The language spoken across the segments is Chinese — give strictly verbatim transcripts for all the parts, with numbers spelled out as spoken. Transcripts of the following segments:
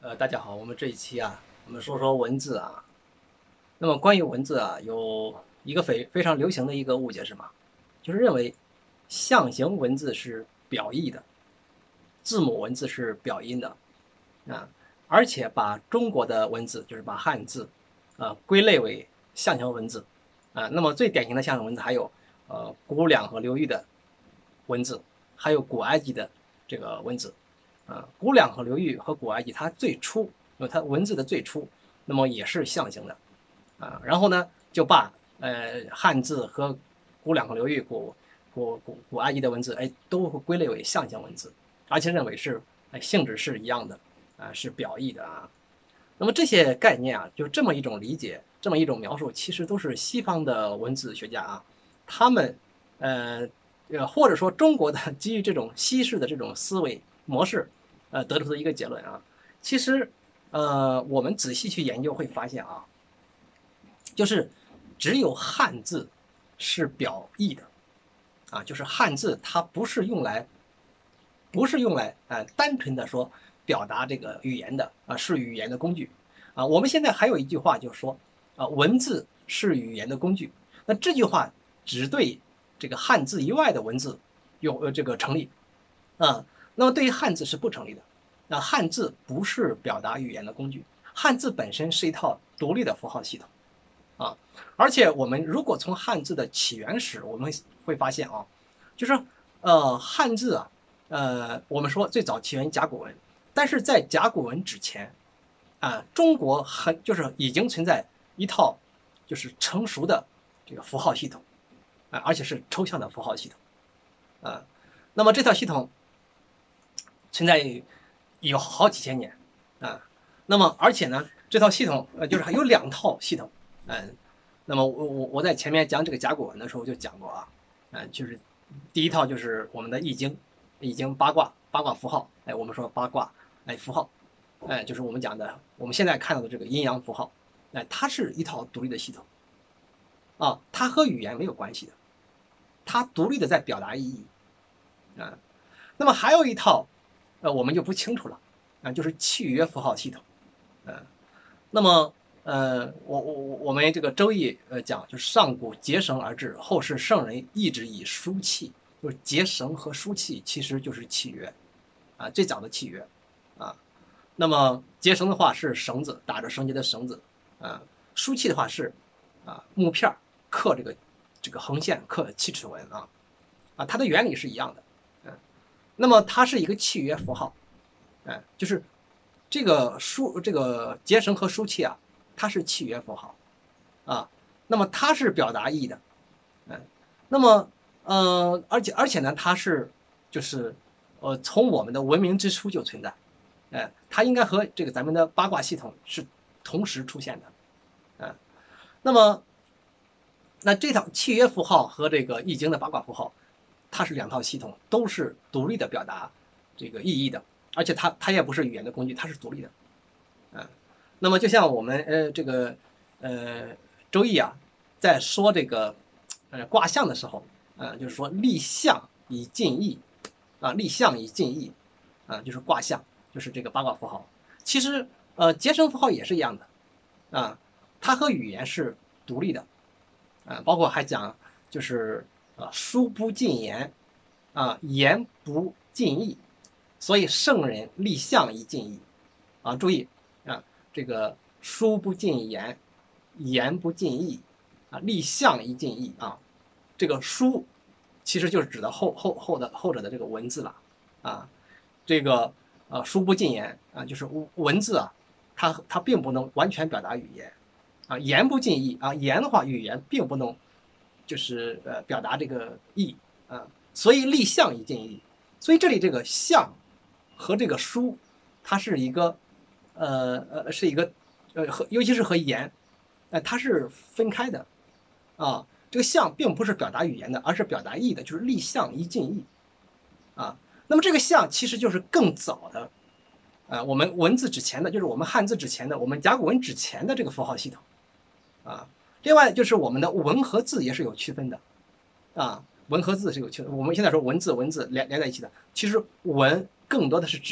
呃，大家好，我们这一期啊，我们说说文字啊。那么关于文字啊，有一个非非常流行的一个误解是什么？就是认为象形文字是表意的，字母文字是表音的啊，而且把中国的文字，就是把汉字，呃，归类为象形文字啊。那么最典型的象形文字还有呃古两河流域的文字，还有古埃及的这个文字。啊，古两河流域和古埃及，它最初，因为它文字的最初，那么也是象形的，啊，然后呢，就把呃汉字和古两河流域、古古古古埃及的文字，哎，都归类为象形文字，而且认为是哎性质是一样的，啊，是表意的啊。那么这些概念啊，就这么一种理解，这么一种描述，其实都是西方的文字学家啊，他们呃呃或者说中国的基于这种西式的这种思维模式，呃得出的一个结论啊。其实呃我们仔细去研究会发现啊，就是只有汉字是表意的啊，就是汉字它不是用来不是用来呃单纯的说表达这个语言的啊，是语言的工具啊。我们现在还有一句话就是说啊，文字是语言的工具。那这句话只对这个汉字以外的文字有呃这个成立啊，那么对于汉字是不成立的。那汉字不是表达语言的工具，汉字本身是一套独立的符号系统啊。而且我们如果从汉字的起源史，我们会发现啊，就是呃汉字啊。呃，我们说最早起源于甲骨文，但是在甲骨文之前，啊，中国很就是已经存在一套就是成熟的这个符号系统，啊，而且是抽象的符号系统，啊，那么这套系统存在有好几千年，啊，那么而且呢，这套系统呃就是还有两套系统，嗯，那么我我我在前面讲这个甲骨文的时候就讲过啊，嗯，就是第一套就是我们的易经。易经八卦八卦符号，哎，我们说八卦，哎，符号，哎，就是我们讲的，我们现在看到的这个阴阳符号，哎，它是一套独立的系统，啊，它和语言没有关系的，它独立的在表达意义，啊，那么还有一套，呃，我们就不清楚了，啊，就是契约符号系统，嗯、啊，那么，呃，我我我们这个周易呃讲，就是上古结绳而治，后世圣人意志以书契，就是结绳和书契其实就是契约，啊，最早的契约，啊，那么结绳的话是绳子，打着绳结的绳子，啊，书契的话是啊木片刻这个这个横线刻七尺纹啊，啊，它的原理是一样的，嗯、啊，那么它是一个契约符号，哎、啊，就是这个书这个结绳和书契啊，它是契约符号，啊，那么它是表达意义的，嗯、啊，那么呃，而且而且呢，它是就是呃从我们的文明之初就存在。哎，它应该和这个咱们的八卦系统是同时出现的，嗯，那么那这套契约符号和这个易经的八卦符号，它是两套系统，都是独立的表达这个意义的，而且它它也不是语言的工具，它是独立的，嗯，那么就像我们呃这个呃周易啊，在说这个呃卦象的时候，啊、呃，就是说立象以尽意，啊，立象以尽意，啊，就是卦象。就是这个八卦符号，其实呃结绳符号也是一样的啊，它和语言是独立的啊，包括还讲就是啊书不尽言啊，言不尽意，所以圣人立象以尽意啊，注意啊，这个书不尽言，言不尽意啊，立象以尽意啊，这个书其实就是指的后后后的后者的这个文字了啊，这个。呃，书不尽言啊，就是文字啊，它它并不能完全表达语言啊，言不尽意啊，言的话，语言并不能就是呃表达这个意啊，所以立象以尽意，所以这里这个象和这个书，它是一个呃呃是一个呃和尤其是和言，呃它是分开的啊，这个象并不是表达语言的，而是表达意的，就是立象以尽意啊。那么这个象其实就是更早的，啊、呃，我们文字之前的，就是我们汉字之前的，我们甲骨文之前的这个符号系统，啊，另外就是我们的文和字也是有区分的，啊，文和字是有区分。我们现在说文字文字连连在一起的，其实文更多的是指就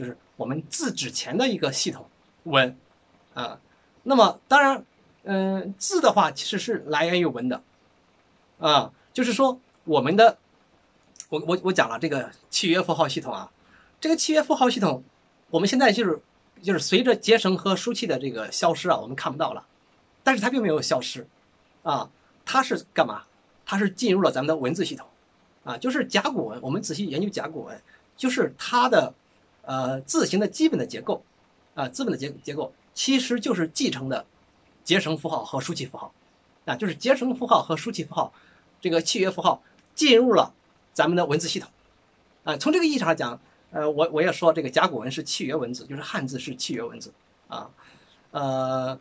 就是我们字之前的一个系统文啊。那么当然，嗯、呃，字的话其实是来源于文的啊，就是说我们的，我我我讲了这个契约符号系统啊，这个契约符号系统，我们现在就是就是随着结绳和书契的这个消失啊，我们看不到了，但是它并没有消失啊，它是干嘛？它是进入了咱们的文字系统啊，就是甲骨文。我们仔细研究甲骨文，就是它的呃字形的基本的结构啊，基本的结结构其实就是继承的结绳符号和书契符号啊，就是结绳符号和书契符号这个契约符号进入了咱们的文字系统啊。从这个意义上来讲，呃，我我也说这个甲骨文是契约文字，就是汉字是契约文字啊，呃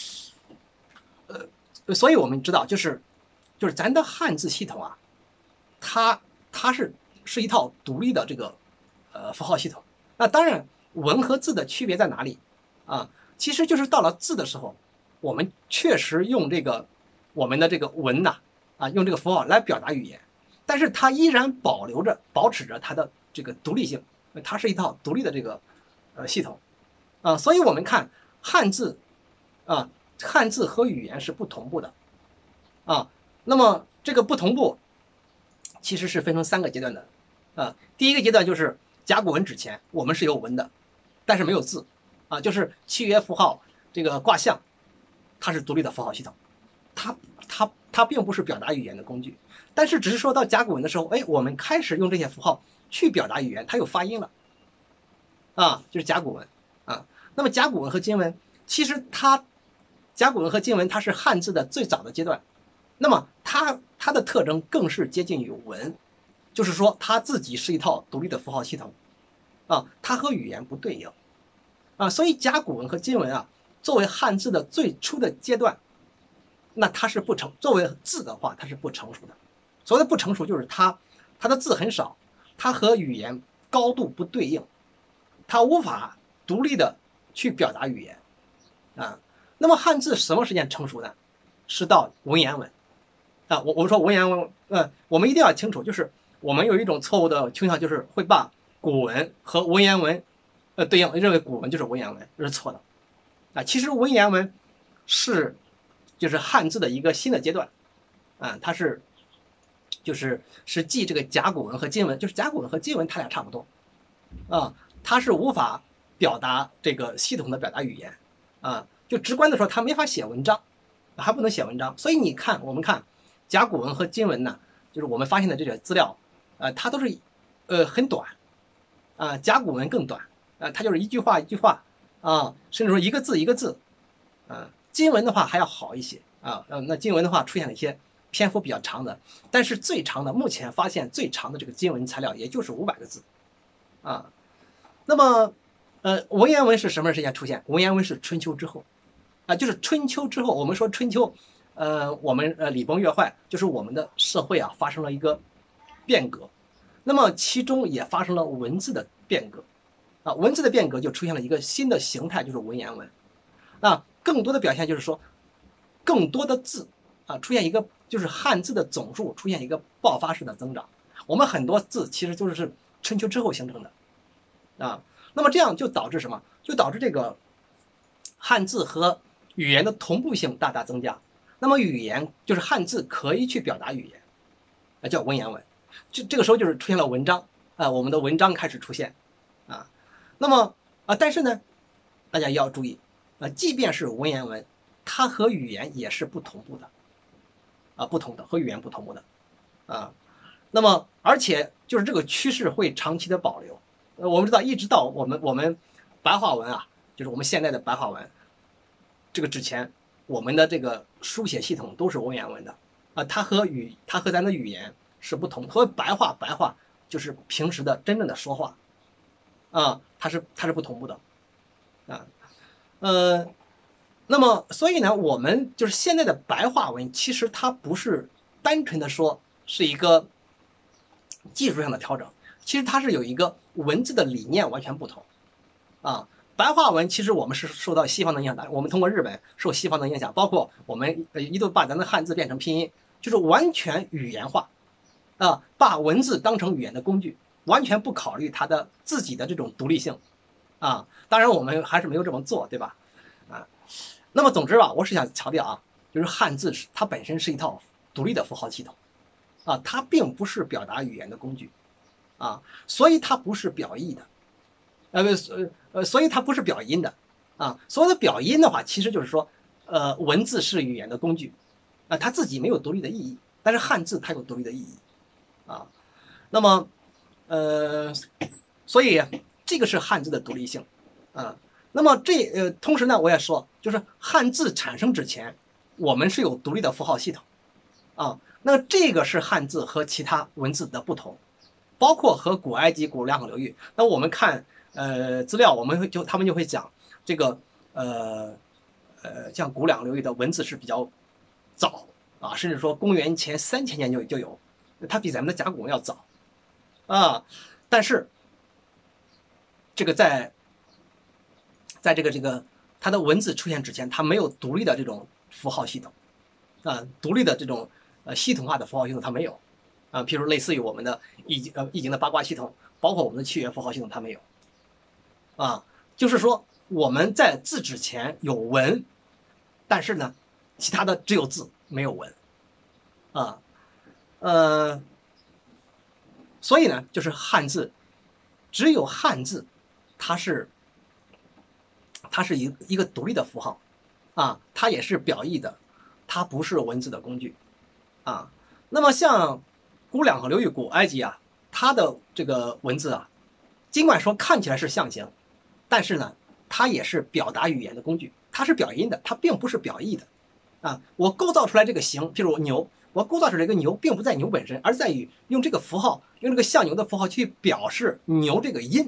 呃，所以我们知道就是就是咱的汉字系统啊，它它是是一套独立的这个呃符号系统。那当然，文和字的区别在哪里啊？其实就是到了字的时候，我们确实用这个我们的这个文呐啊，用这个符号来表达语言，但是它依然保留着保持着它的这个独立性，它是一套独立的这个呃系统啊。所以我们看汉字啊，汉字和语言是不同步的啊。那么这个不同步其实是分成三个阶段的啊。第一个阶段就是甲骨文之前我们是有文的，但是没有字啊，就是契约符号这个卦象，它是独立的符号系统，它它它并不是表达语言的工具。但是只是说到甲骨文的时候，哎，我们开始用这些符号去表达语言，它有发音了啊，就是甲骨文啊。那么甲骨文和金文，其实它甲骨文和金文它是汉字的最早的阶段，那么它它的特征更是接近于文，就是说它自己是一套独立的符号系统啊，它和语言不对应啊，所以甲骨文和金文啊，作为汉字的最初的阶段，那它是不成，作为字的话，它是不成熟的。所谓的不成熟，就是它它的字很少，它和语言高度不对应，它无法独立的去表达语言啊。那么汉字什么时间成熟呢？是到文言文啊。我我们说文言文，呃，我们一定要清楚，就是我们有一种错误的倾向，就是会把古文和文言文呃对应，认为古文就是文言文，这是错的啊。其实文言文是就是汉字的一个新的阶段啊，它是就是是继这个甲骨文和金文，就是甲骨文和金文它俩差不多啊，它是无法表达这个系统的表达语言啊，就直观的说，它没法写文章，还不能写文章。所以你看，我们看甲骨文和金文呢，就是我们发现的这些资料，呃，它都是呃很短啊，甲骨文更短啊，它就是一句话一句话啊，甚至说一个字一个字啊。金文的话还要好一些啊，呃，那金文的话出现了一些篇幅比较长的，但是最长的，目前发现最长的这个金文材料也就是五百个字啊。那么，呃，文言文是什么时间出现？文言文是春秋之后啊，就是春秋之后，我们说春秋，呃，我们呃礼崩乐坏，就是我们的社会啊发生了一个变革，那么其中也发生了文字的变革啊，文字的变革就出现了一个新的形态，就是文言文啊。更多的表现就是说，更多的字啊，出现一个就是汉字的总数出现一个爆发式的增长。我们很多字其实都是春秋之后形成的啊。那么这样就导致什么？就导致这个汉字和语言的同步性大大增加。那么语言就是汉字可以去表达语言，啊，叫文言文。这这个时候就是出现了文章啊，我们的文章开始出现啊。那么啊，但是呢，大家要注意。啊，即便是文言文，它和语言也是不同步的，啊，不同的和语言不同步的，啊，那么而且就是这个趋势会长期的保留。呃，我们知道，一直到我们我们白话文啊，就是我们现在的白话文，这个之前我们的这个书写系统都是文言文的，啊，它和语它和咱的语言是不同，和白话白话就是平时的真正的说话，啊，它是它是不同步的，啊。呃，那么所以呢，我们就是现在的白话文，其实它不是单纯的说是一个技术上的调整，其实它是有一个文字的理念完全不同啊。白话文其实我们是受到西方的影响的，我们通过日本受西方的影响，包括我们一度把咱的汉字变成拼音，就是完全语言化啊，把文字当成语言的工具，完全不考虑它的自己的这种独立性啊。当然我们还是没有这么做，对吧？啊，那么总之吧，我是想强调啊，就是汉字是它本身是一套独立的符号系统啊，它并不是表达语言的工具啊，所以它不是表意的，呃呃呃，所以它不是表音的啊。所谓的表音的话，其实就是说，呃，文字是语言的工具啊，它自己没有独立的意义，但是汉字它有独立的意义啊。那么，呃，所以这个是汉字的独立性啊。那么这呃，同时呢，我也说，就是汉字产生之前，我们是有独立的符号系统啊。那这个是汉字和其他文字的不同，包括和古埃及、古两河流域。那我们看呃资料，我们会就他们就会讲这个呃呃，像古两河流域的文字是比较早啊，甚至说公元前三千年就就有，它比咱们的甲骨文要早啊。但是这个在在这个这个它的文字出现之前，它没有独立的这种符号系统啊，独立的这种呃系统化的符号系统它没有啊，譬如类似于我们的易经呃易经的八卦系统，包括我们的契约符号系统它没有啊，就是说我们在字之前有文，但是呢，其他的只有字没有文啊，呃，所以呢，就是汉字，只有汉字，它是它是一一个独立的符号啊，它也是表意的，它不是文字的工具啊。那么像古两河流域、古埃及啊，它的这个文字啊，尽管说看起来是象形，但是呢，它也是表达语言的工具，它是表音的，它并不是表意的啊。我构造出来这个形，譬如牛，我构造出来一个牛，并不在牛本身，而在于用这个符号，用这个像牛的符号去表示牛这个音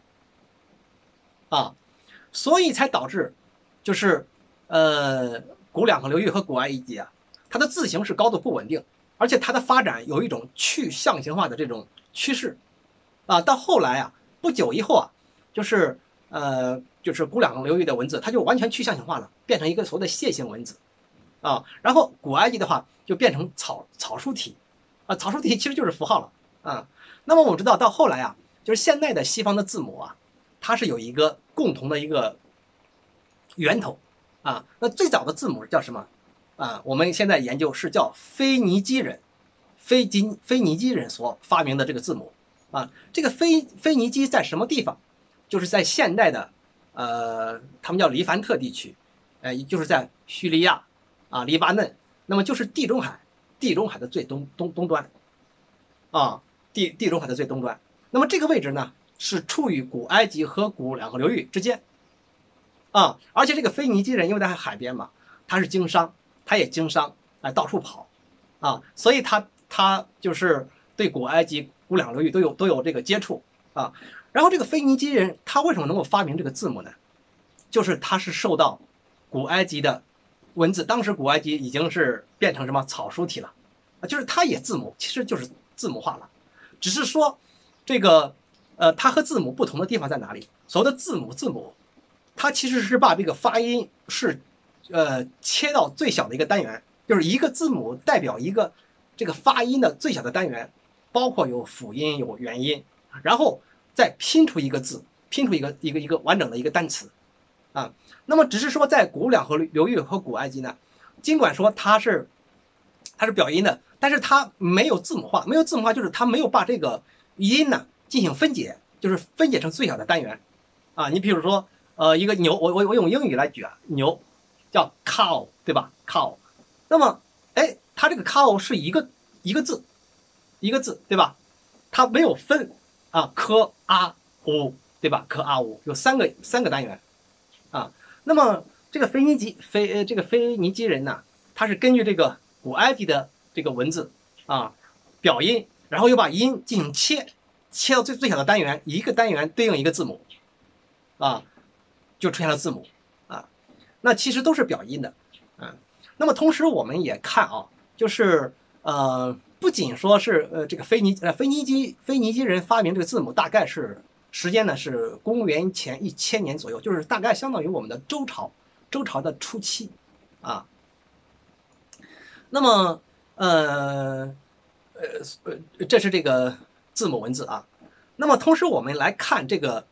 啊。所以才导致，就是，呃，古两河流域和古埃及啊，它的字形是高度不稳定，而且它的发展有一种去象形化的这种趋势，啊，到后来啊，不久以后啊，就是呃，就是古两河流域的文字，它就完全去象形化了，变成一个所谓的楔形文字，啊，然后古埃及的话就变成草草书体，啊，草书体其实就是符号了，啊，那么我们知道到后来啊，就是现在的西方的字母啊。它是有一个共同的一个源头啊。那最早的字母叫什么啊？我们现在研究是叫腓尼基人，腓尼腓尼基人所发明的这个字母啊。这个腓腓尼基在什么地方？就是在现代的呃，他们叫黎凡特地区，呃，就是在叙利亚啊、黎巴嫩，那么就是地中海，地中海的最东东东端啊，地地中海的最东端。那么这个位置呢？是处于古埃及和古两河流域之间，啊，而且这个腓尼基人因为在海边嘛，他是经商，他也经商，哎，到处跑，啊，所以他他就是对古埃及、古两河流域都有都有这个接触啊。然后这个腓尼基人他为什么能够发明这个字母呢？就是他是受到古埃及的文字，当时古埃及已经是变成什么草书体了，啊，就是它也字母，其实就是字母化了，只是说这个。呃，它和字母不同的地方在哪里？所谓的字母，字母，它其实是把这个发音是，呃，切到最小的一个单元，就是一个字母代表一个这个发音的最小的单元，包括有辅音、有元音，然后再拼出一个字，拼出一个一个一个完整的一个单词，啊，那么只是说在古两河流域和古埃及呢，尽管说它是它是表音的，但是它没有字母化，没有字母化就是它没有把这个音呢。进行分解，就是分解成最小的单元，啊，你比如说，呃，一个牛，我我我用英语来举啊，牛叫 cow， 对吧 ？cow， 那么，哎，它这个 cow 是一个一个字，一个字，对吧？它没有分啊，科啊乌，对吧？科啊乌有三个三个单元，啊，那么这个腓尼基腓呃这个腓尼基人呢，他是根据这个古埃及的这个文字啊表音，然后又把音进行切。切到最最小的单元，一个单元对应一个字母，啊，就出现了字母啊。那其实都是表音的，啊。那么同时我们也看啊，就是呃，不仅说是呃这个腓尼呃腓尼基腓尼基人发明这个字母，大概是时间呢是公元前一千年左右，就是大概相当于我们的周朝周朝的初期啊。那么呃呃呃，这是这个。字母文字啊，那么同时我们来看这个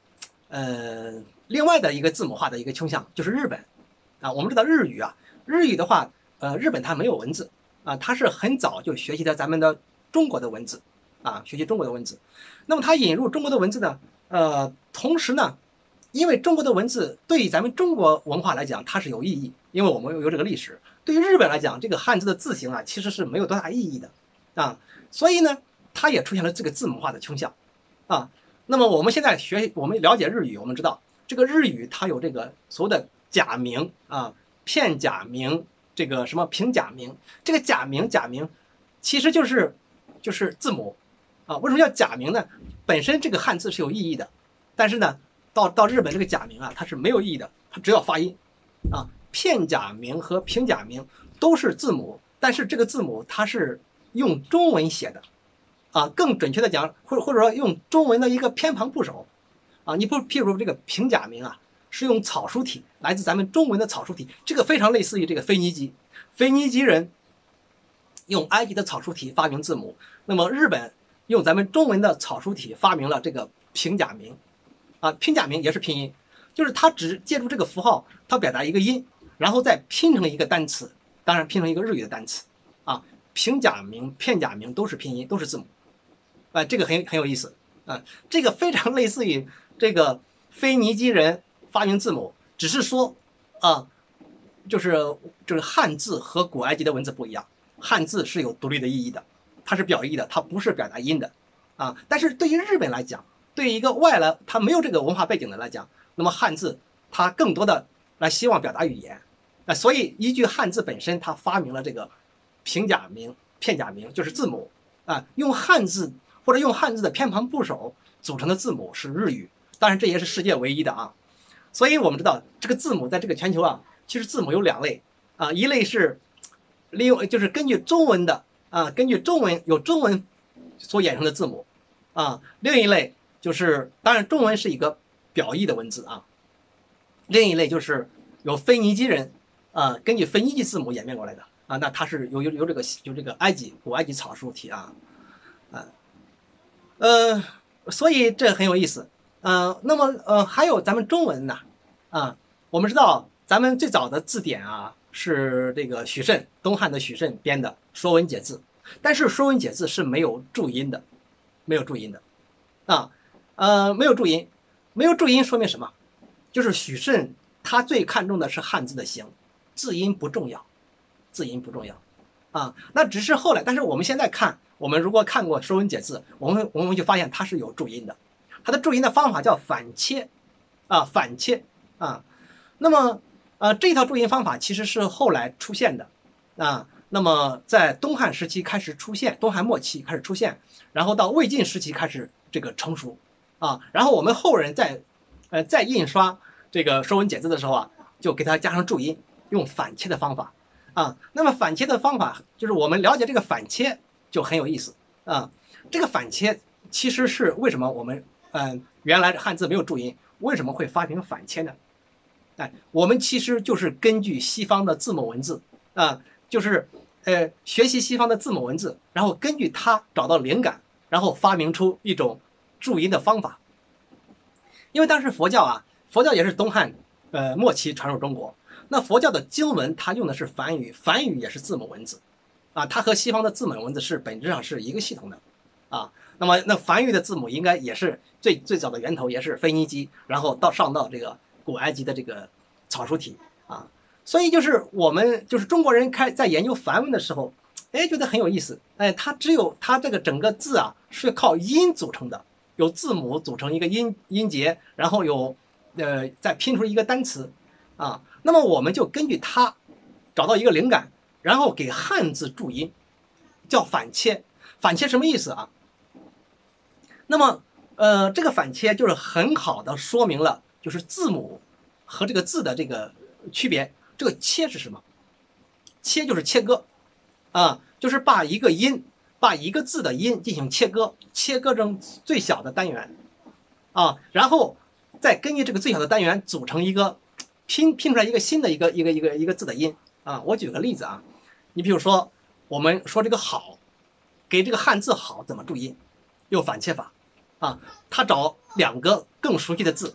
呃，另外的一个字母化的一个倾向就是日本啊。我们知道日语啊，日语的话，呃，日本它没有文字啊，它是很早就学习的咱们的中国的文字啊，学习中国的文字。那么它引入中国的文字呢，呃，同时呢，因为中国的文字对于咱们中国文化来讲它是有意义，因为我们有这个历史。对于日本来讲，这个汉字的字形啊，其实是没有多大意义的啊，所以呢，它也出现了这个字母化的倾向啊。那么我们现在学，我们了解日语，我们知道这个日语它有这个所谓的假名啊、片假名，这个什么平假名，这个假名假名其实就是就是字母啊。为什么叫假名呢？本身这个汉字是有意义的，但是呢，到到日本这个假名啊，它是没有意义的，它只要发音啊。片假名和平假名都是字母，但是这个字母它是用中文写的啊，更准确的讲，或者或者说用中文的一个偏旁部首啊。你不譬如这个平假名啊，是用草书体，来自咱们中文的草书体，这个非常类似于这个腓尼基，腓尼基人用埃及的草书体发明字母，那么日本用咱们中文的草书体发明了这个平假名啊。平假名也是拼音，就是它只借助这个符号，它表达一个音，然后再拼成一个单词，当然拼成一个日语的单词啊。平假名、片假名都是拼音，都是字母，啊，这个很很有意思啊。这个非常类似于这个腓尼基人发明字母，只是说啊，就是就是汉字和古埃及的文字不一样，汉字是有独立的意义的，它是表意的，它不是表达音的啊。但是对于日本来讲，对于一个外来他没有这个文化背景的来讲，那么汉字它更多的来希望表达语言。啊，所以依据汉字本身，它发明了这个平假名、片假名，就是字母啊。用汉字或者用汉字的偏旁部首组成的字母是日语，当然这也是世界唯一的啊。所以我们知道这个字母在这个全球啊，其实字母有两类啊，一类是利用就是根据中文的啊，根据中文有中文所衍生的字母啊，另一类就是当然中文是一个表意的文字啊，另一类就是有腓尼基人。啊，根据腓尼基字母演变过来的啊，那它是有有有这个有这个埃及古埃及草书体啊，啊，呃，所以这很有意思，呃，那么呃还有咱们中文呢，啊，我们知道咱们最早的字典啊是这个许慎东汉的许慎编的《说文解字》，但是《说文解字》是没有注音的，没有注音的，啊，呃，没有注音，没有注音说明什么？就是许慎他最看重的是汉字的形。字音不重要，字音不重要，啊，那只是后来。但是我们现在看，我们如果看过《说文解字》，我们我们就发现它是有注音的，它的注音的方法叫反切，啊，反切啊。那么，呃，这套注音方法其实是后来出现的，啊，那么在东汉时期开始出现，东汉末期开始出现，然后到魏晋时期开始这个成熟，啊，然后我们后人在，呃，在印刷这个《说文解字》的时候啊，就给它加上注音。用反切的方法啊，那么反切的方法就是我们了解这个反切就很有意思啊。这个反切其实是为什么我们嗯、呃、原来汉字没有注音，为什么会发明反切呢？哎，我们其实就是根据西方的字母文字啊，就是呃学习西方的字母文字，然后根据它找到灵感，然后发明出一种注音的方法。因为当时佛教啊，佛教也是东汉呃末期传入中国。那佛教的经文，它用的是梵语，梵语也是字母文字，啊，它和西方的字母文字是本质上是一个系统的，啊，那么那梵语的字母应该也是最最早的源头，也是腓尼基，然后到上到这个古埃及的这个草书体啊，所以就是我们就是中国人开在研究梵文的时候，哎，觉得很有意思，哎，它只有它这个整个字啊是靠音组成的，有字母组成一个音音节，然后有呃再拼出一个单词，啊。那么我们就根据它找到一个灵感，然后给汉字注音，叫反切。反切什么意思啊？那么，呃，这个反切就是很好的说明了，就是字母和这个字的这个区别。这个切是什么？切就是切割，啊，就是把一个音，把一个字的音进行切割，切割成最小的单元，啊，然后再根据这个最小的单元组成一个。拼拼出来一个新的一个一个一个一个字的音啊！我举个例子啊，你比如说我们说这个好，给这个汉字好怎么注音？用反切法啊，他找两个更熟悉的字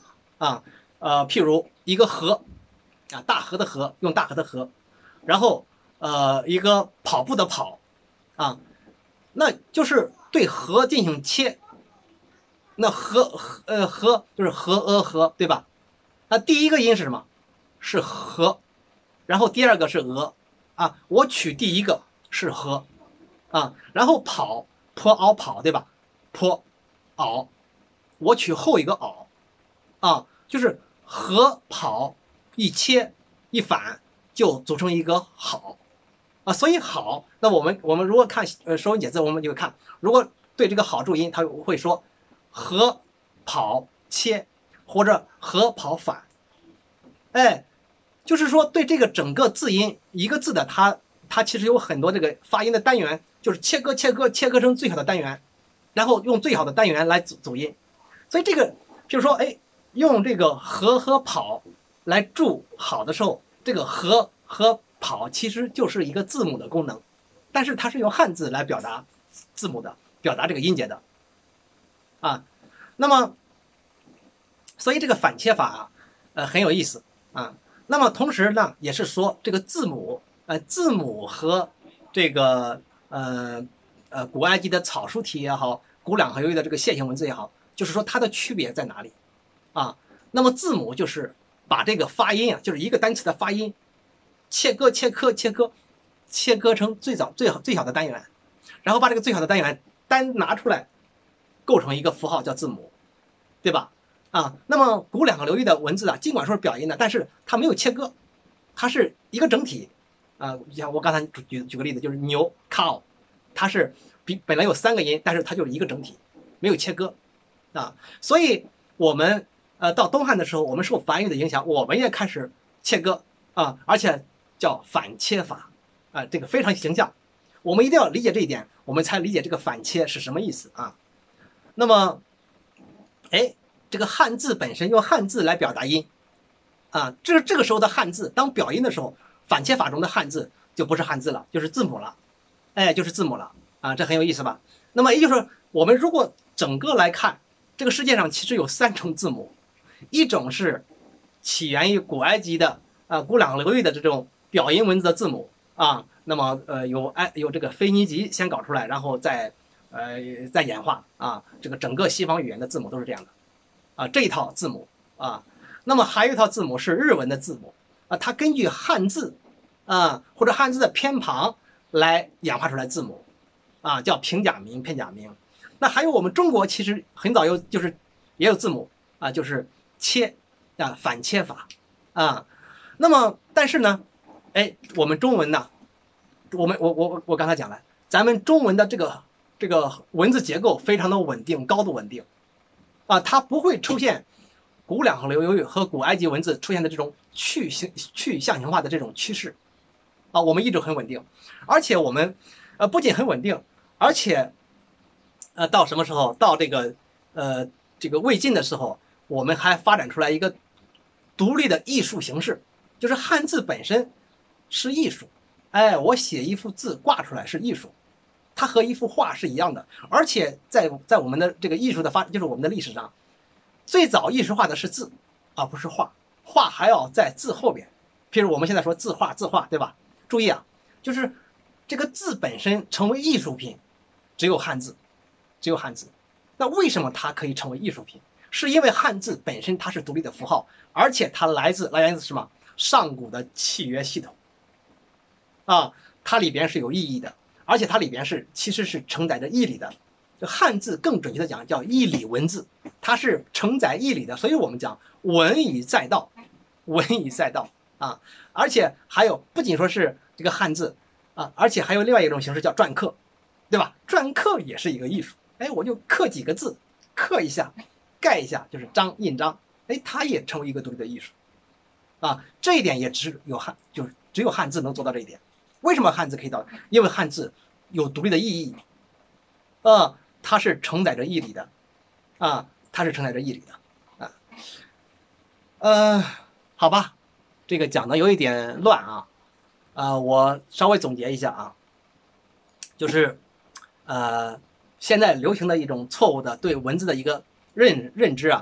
啊，呃，譬如一个河啊，大河的河，用大河的河，然后呃一个跑步的跑啊，那就是对河进行切。那和呃和就是和呃和，对吧？那第一个音是什么？是和，然后第二个是鹅啊。我取第一个是和啊，然后跑坡袄跑，对吧？坡袄，我取后一个袄啊，就是和跑一切一反就组成一个好啊。所以好，那我们我们如果看呃说文解字，我们就会看，如果对这个好注音，它会说和跑切或者和跑反，哎，就是说对这个整个字音一个字的它它其实有很多这个发音的单元，就是切割切割切割成最小的单元，然后用最好的单元来组组音。所以这个就是说，哎，用这个和和跑来注好的时候，这个和和跑其实就是一个字母的功能，但是它是用汉字来表达字母的，表达这个音节的啊。那么，所以这个反切法啊，呃很有意思啊。那么同时呢，也是说这个字母，呃字母和这个呃呃古埃及的草书体也好，古两河流域的这个楔形文字也好，就是说它的区别在哪里啊？那么字母就是把这个发音啊，就是一个单词的发音切割切割切割切割成最早最好最小的单元，然后把这个最小的单元单拿出来，构成一个符号叫字母，对吧？啊，那么古两个流域的文字啊，尽管说是表音的，但是它没有切割，它是一个整体啊。像我刚才举举个例子，就是牛 cow， 它是比本来有三个音，但是它就是一个整体，没有切割啊。所以我们呃到东汉的时候，我们受梵语的影响，我们也开始切割啊，而且叫反切法啊，这个非常形象。我们一定要理解这一点，我们才理解这个反切是什么意思啊。那么，哎。这个汉字本身用汉字来表达音，啊，这这个时候的汉字当表音的时候，反切法中的汉字就不是汉字了，就是字母了，哎，就是字母了啊，这很有意思吧？那么也就是说，我们如果整个来看，这个世界上其实有三种字母，一种是起源于古埃及的啊古两流域的这种表音文字的字母啊，那么呃有埃有这个腓尼基先搞出来，然后再呃再演化啊，这个整个西方语言的字母都是这样的。啊，这一套字母啊，那么还有一套字母是日文的字母啊，它根据汉字啊或者汉字的偏旁来演化出来字母啊，叫平假名、片假名。那还有我们中国其实很早有就是也有字母啊，就是切啊反切法啊。那么但是呢，哎，我们中文呢，我们我我我刚才讲了，咱们中文的这个这个文字结构非常的稳定，高度稳定。啊，它不会出现古两河流域和古埃及文字出现的这种去形去象形化的这种趋势，啊，我们一直很稳定，而且我们，呃，不仅很稳定，而且，呃，到什么时候？到这个，呃，这个魏晋的时候，我们还发展出来一个独立的艺术形式，就是汉字本身是艺术，哎，我写一幅字挂出来是艺术。它和一幅画是一样的，而且在在我们的这个艺术的发，就是我们的历史上，最早艺术化的是字，而不是画，画还要在字后边。譬如我们现在说字画，字画，对吧？注意啊，就是这个字本身成为艺术品，只有汉字，只有汉字。那为什么它可以成为艺术品？是因为汉字本身它是独立的符号，而且它来自来源自什么？上古的契约系统啊，它里边是有意义的。而且它里边是其实是承载着义理的，就汉字更准确的讲叫义理文字，它是承载义理的，所以我们讲文以载道，文以载道啊。而且还有不仅说是这个汉字啊，而且还有另外一种形式叫篆刻，对吧？篆刻也是一个艺术，哎，我就刻几个字，刻一下，盖一下，就是章印章，哎，它也成为一个独立的艺术啊。这一点也只有汉，就是只有汉字能做到这一点。为什么汉字可以到？因为汉字有独立的意义，啊，它是承载着义理的，啊，它是承载着义理的，啊，呃，好吧，这个讲的有一点乱啊，啊，我稍微总结一下啊，就是，呃，现在流行的一种错误的对文字的一个认认知啊，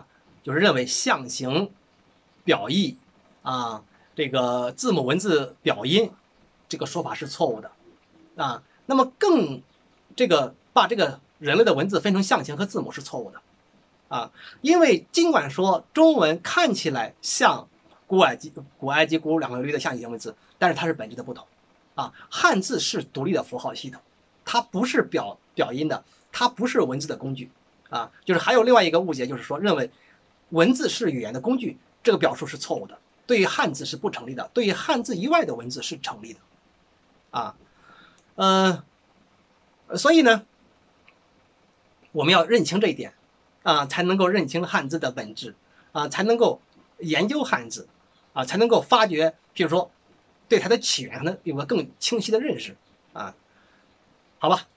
就是认为象形表意啊，这个字母文字表音这个说法是错误的啊。那么更这个把这个人类的文字分成象形和字母是错误的啊，因为尽管说中文看起来像古埃及、古埃及、古两河流域的象形文字，但是它是本质的不同啊。汉字是独立的符号系统，它不是表表音的，它不是文字的工具啊。就是还有另外一个误解，就是说认为文字是语言的工具，这个表述是错误的。对于汉字是不成立的，对于汉字以外的文字是成立的啊。呃，所以呢，我们要认清这一点啊，才能够认清汉字的本质啊，才能够研究汉字啊，才能够发掘，比如说对它的起源呢有个更清晰的认识啊。好吧，